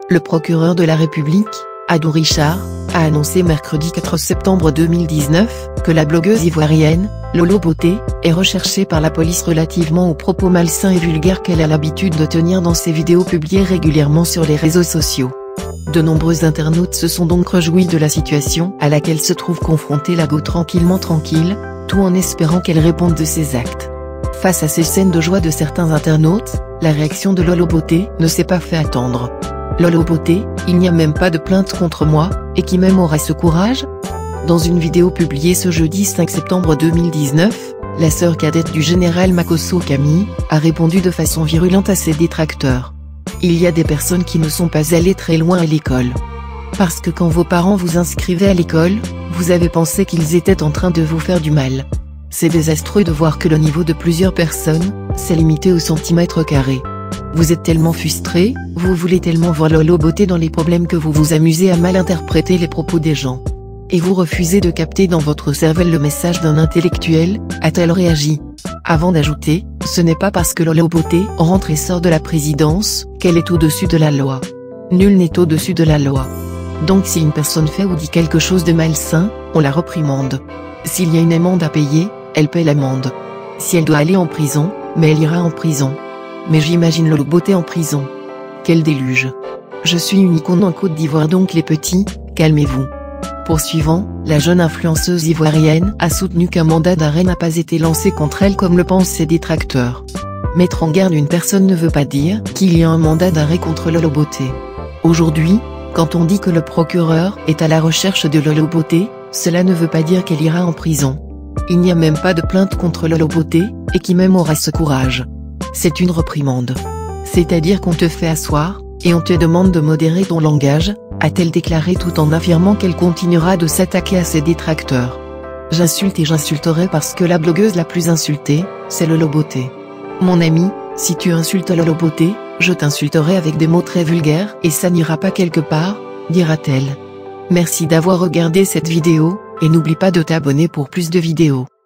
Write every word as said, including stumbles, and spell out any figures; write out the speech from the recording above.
Le procureur de la République, Adou Richard, a annoncé mercredi quatre septembre deux mille dix-neuf, que la blogueuse ivoirienne, Lolo Beauté, est recherchée par la police relativement aux propos malsains et vulgaires qu'elle a l'habitude de tenir dans ses vidéos publiées régulièrement sur les réseaux sociaux. De nombreux internautes se sont donc réjouis de la situation à laquelle se trouve confrontée la go tranquillement tranquille, tout en espérant qu'elle réponde de ses actes. Face à ces scènes de joie de certains internautes, la réaction de Lolo Beauté ne s'est pas fait attendre. Lolo Beauté, il n'y a même pas de plainte contre moi, et qui même aurait ce courage? Dans une vidéo publiée ce jeudi cinq septembre deux mille dix-neuf, la sœur cadette du général Makosso Camille, a répondu de façon virulente à ses détracteurs. Il y a des personnes qui ne sont pas allées très loin à l'école. Parce que quand vos parents vous inscrivaient à l'école, vous avez pensé qu'ils étaient en train de vous faire du mal. C'est désastreux de voir que le niveau de plusieurs personnes, s'est limité au centimètre carré. Vous êtes tellement frustré, vous voulez tellement voir Lolo Beauté dans les problèmes que vous vous amusez à mal interpréter les propos des gens. Et vous refusez de capter dans votre cervelle le message d'un intellectuel, a-t-elle réagi. Avant d'ajouter, ce n'est pas parce que Lolo Beauté rentre et sort de la présidence, qu'elle est au-dessus de la loi. Nul n'est au-dessus de la loi. Donc si une personne fait ou dit quelque chose de malsain, on la reprimande. S'il y a une amende à payer, elle paie l'amende. Si elle doit aller en prison, mais elle ira en prison. Mais j'imagine Lolo Beauté en prison. Quel déluge. Je suis une icône en Côte d'Ivoire donc les petits, calmez-vous. Poursuivant, la jeune influenceuse ivoirienne a soutenu qu'un mandat d'arrêt n'a pas été lancé contre elle comme le pensent ses détracteurs. Mettre en garde une personne ne veut pas dire qu'il y a un mandat d'arrêt contre Lolo Beauté. Aujourd'hui, quand on dit que le procureur est à la recherche de Lolo Beauté, cela ne veut pas dire qu'elle ira en prison. Il n'y a même pas de plainte contre Lolo Beauté, et qui même aura ce courage. C'est une reprimande. C'est-à-dire qu'on te fait asseoir, et on te demande de modérer ton langage, a-t-elle déclaré tout en affirmant qu'elle continuera de s'attaquer à ses détracteurs. J'insulte et j'insulterai parce que la blogueuse la plus insultée, c'est Lolo Beauté. Mon ami, si tu insultes Lolo Beauté, je t'insulterai avec des mots très vulgaires et ça n'ira pas quelque part, dira-t-elle. Merci d'avoir regardé cette vidéo, et n'oublie pas de t'abonner pour plus de vidéos.